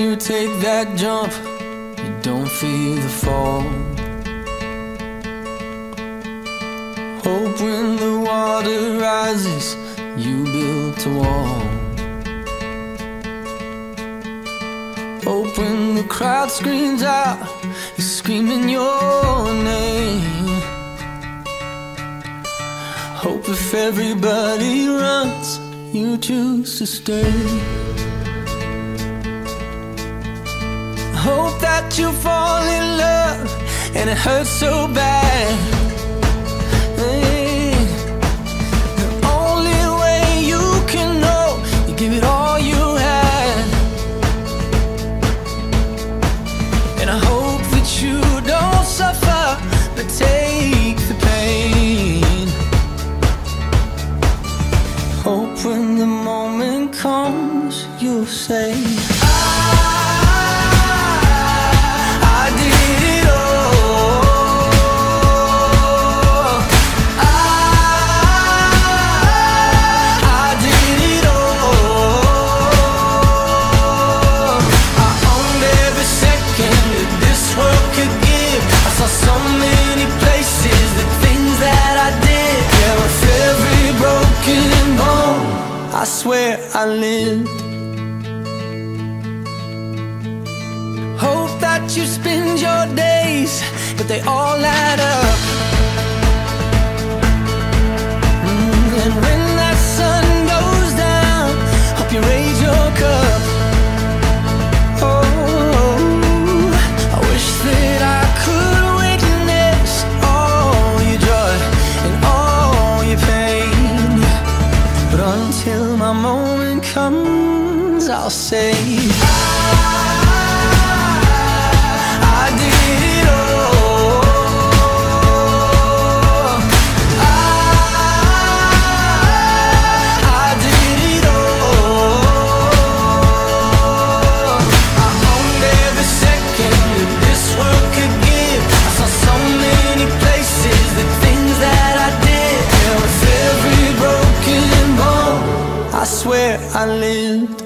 you take that jump, you don't feel the fall. Hope when the water rises, you built a wall. Hope when the crowd screams out, you're screaming your name. Hope if everybody runs, you choose to stay. Hope that you fall in love and it hurts so bad. Hey, the only way you can know, you give it all you had. And I hope that you don't suffer, but take the pain. Hope when the moment comes, you'll say, I swear I lived. Hope that you spend your days, but they all add up. And when that sun goes down, hope you raise your cup. Oh, I wish that I could witness all your joy and all your pain, but until my moment comes, I'll say I did it all. I did it all. I owned every second that this world could give. I saw so many places, the things that I did. Yeah, with every broken bone, I swear I lived.